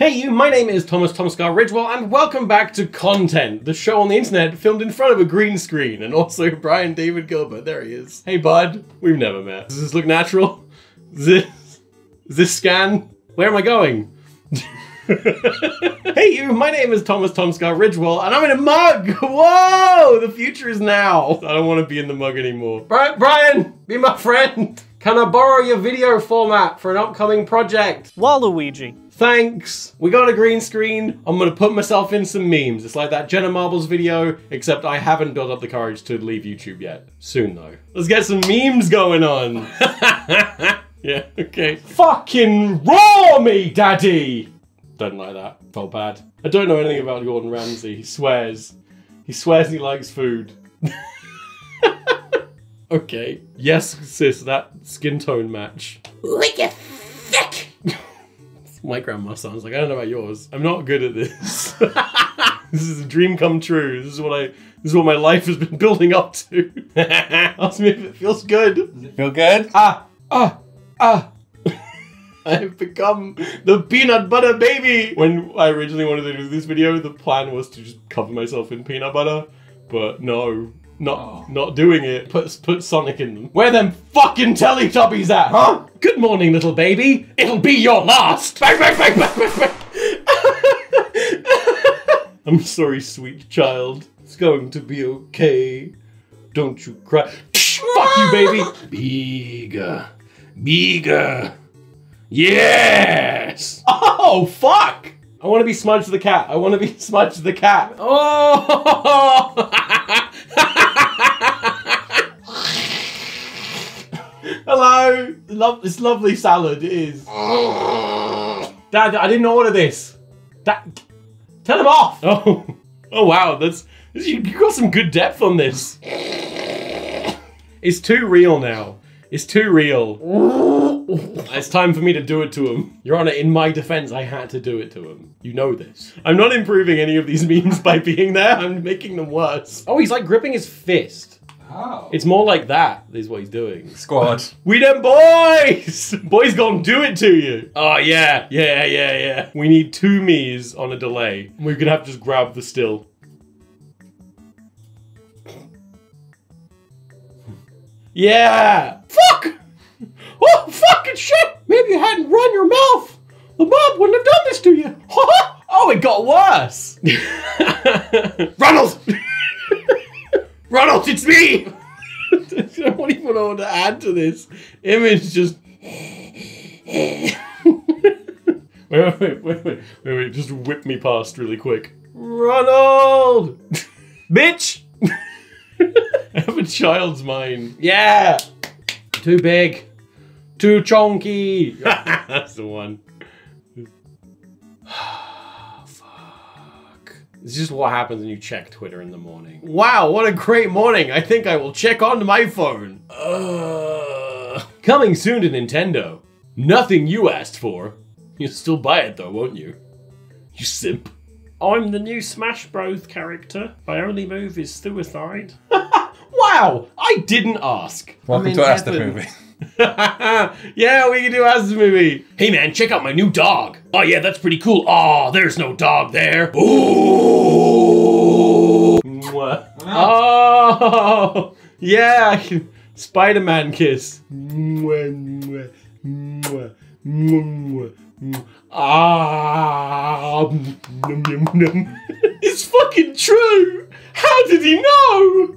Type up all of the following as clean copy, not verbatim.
Hey you, my name is Thomas Tomscar Ridgewell and welcome back to Content, the show on the internet filmed in front of a green screen, and also Brian David Gilbert, there he is. Hey bud, we've never met. Does this look natural? Is this scan? Where am I going? Hey you, my name is Thomas Tomscar Ridgewell and I'm in a mug! Whoa! The future is now! I don't want to be in the mug anymore. Brian, be my friend! Can I borrow your video format for an upcoming project? Waluigi. Thanks! We got a green screen. I'm gonna put myself in some memes. It's like that Jenna Marbles video, except I haven't built up the courage to leave YouTube yet. Soon though. Let's get some memes going on! Yeah, okay. Fucking raw me, daddy! Don't like that. Felt bad. I don't know anything about Gordon Ramsay. He swears. He swears he likes food. Okay. Yes, sis, that skin tone match. What the fuck? My grandma sounds like. I don't know about yours. I'm not good at this. This is a dream come true. This is what my life has been building up to. Ask me if it feels good. Does it feel good? I have become the peanut butter baby! When I originally wanted to do this video, the plan was to just cover myself in peanut butter, but no, not doing it. Put Sonic in them. Where them fucking Teletubbies at, huh? Good morning, little baby. It'll be your last! Bang, bang, bang, bang, bang, bang. I'm sorry, sweet child. It's going to be okay. Don't you cry. Fuck you, baby! Bigger. Bigger. Yes! Oh, fuck! I want to be Smudge the cat. I want to be Smudge the cat. Oh! Hello! This lovely salad, it is. Dad, I didn't order this. Dad, tell him off! Oh, wow, you got some good depth on this. It's too real now. It's too real. It's time for me to do it to him. Your Honor, in my defense, I had to do it to him. You know this. I'm not improving any of these memes by being there. I'm making them worse. Oh, he's like gripping his fist. Oh. It's more like that is what he's doing. Squad. We them boys! Boys gonna do it to you. Oh, yeah. We need two me's on a delay. We're gonna have to just grab the still. Yeah! Fuck! Oh, fucking shit! Maybe you hadn't run your mouth! The mob wouldn't have done this to you! Oh, it got worse! Ronald! Ronald, it's me! I don't even know what to add to this. Image just... Wait, just whip me past really quick. Ronald! Bitch! I have a child's mind. Yeah! Too big. Too chonky. That's the one. Fuck. This is just what happens when you check Twitter in the morning. Wow, what a great morning. I think I will check on my phone. Coming soon to Nintendo. Nothing you asked for. You'll still buy it though, won't you? You simp. I'm the new Smash Bros character. My only move is suicide. Wow, I didn't ask. Welcome to Ask the Movie. Yeah, we can do Ask the Movie. Hey man, check out my new dog. Oh yeah, that's pretty cool. Oh, there's no dog there. Ooh. Oh, yeah. Spider-Man kiss. Ah, it's fucking true. How did he know?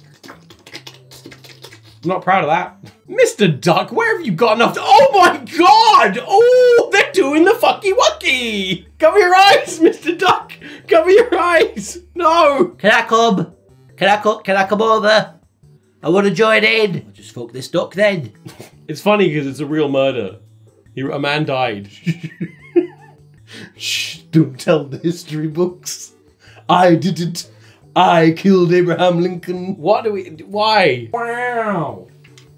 I'm not proud of that. Mr. Duck, where have you gotten off to? Oh my god! Oh, they're doing the fucky wucky! Cover your eyes, Mr. Duck! Cover your eyes! No! Can I come over? I want to join in. I'll just fuck this duck then. It's funny because it's a real murder. A man died. Shh, don't tell the history books. I did it. I killed Abraham Lincoln. Why? Wow.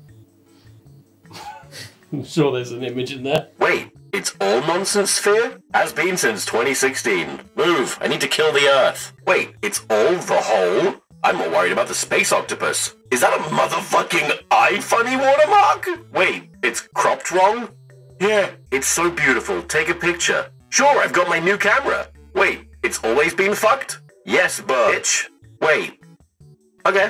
I'm sure there's an image in there. Wait, it's all nonsense sphere? Has been since 2016. Move, I need to kill the Earth. Wait, it's all the hole? I'm more worried about the space octopus. Is that a motherfucking eye funny watermark? Wait, it's cropped wrong? Yeah, it's so beautiful. Take a picture. Sure, I've got my new camera. Wait, it's always been fucked? Yes, bitch. Wait. Okay.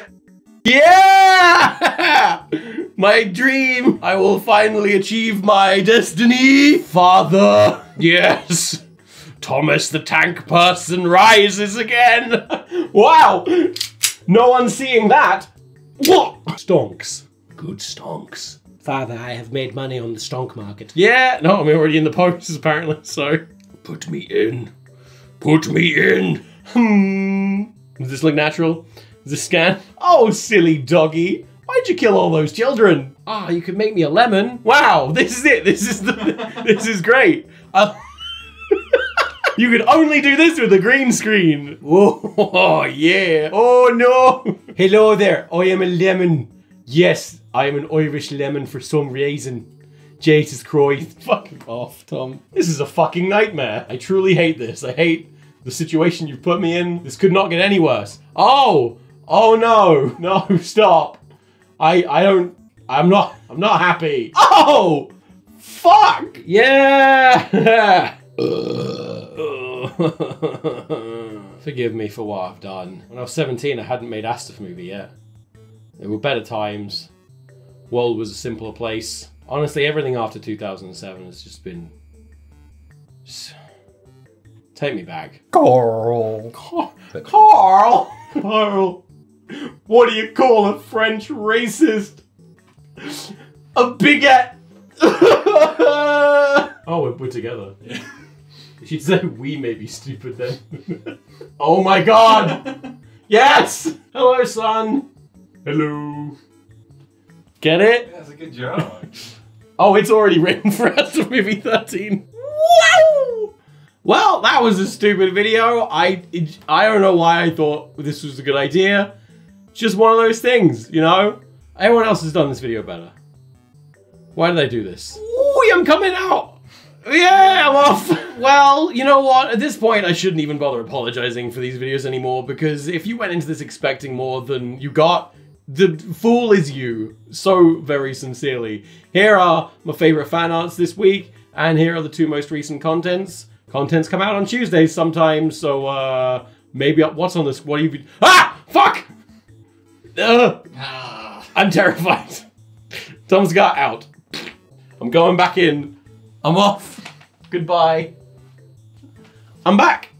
Yeah! My dream! I will finally achieve my destiny! Father! Yes! Thomas the Tank Person rises again! Wow! No one's seeing that! What? Stonks. Good stonks. Father, I have made money on the stonk market. Yeah, no, I'm already in the posts apparently, so. Put me in. Put me in. Does this look natural? Does this scan? Oh, silly doggy. Why'd you kill all those children? Ah, you could make me a lemon. Wow, this is it. This is great. You could only do this with a green screen. Oh, yeah. Oh, no. Hello there. I am a lemon. Yes, I am an Irish lemon for some reason. Jesus Christ. Fucking off, Tom. This is a fucking nightmare. I truly hate this. I hate the situation you've put me in. This could not get any worse. Oh. Oh, no. No, stop. I'm not happy. Oh. Fuck. Yeah. Forgive me for what I've done. When I was 17, I hadn't made Astaf movie yet. There were better times. World was a simpler place. Honestly, everything after 2007 has just been... Take me back. Carl. Carl! Carl! What do you call a French racist? A bigot! Oh, we're together. She'd say we may be stupid then. Oh my god! Yes! Hello, son! Hello. Get it? That's a good job. Oh, it's already written for us of movie 13. Wow! Well, that was a stupid video. I don't know why I thought this was a good idea. Just one of those things, you know? Everyone else has done this video better. Why did I do this? Ooh, I'm coming out! Yeah, I'm off! Well, you know what? At this point, I shouldn't even bother apologizing for these videos anymore, because if you went into this expecting more than you got, the fool is you. So very sincerely. Here are my favorite fan arts this week, and here are the two most recent contents. Contents come out on Tuesdays sometimes, so maybe what's on this? What have you been? Ah! Fuck! I'm terrified. Tom's got out. I'm going back in. I'm off. Goodbye. I'm back.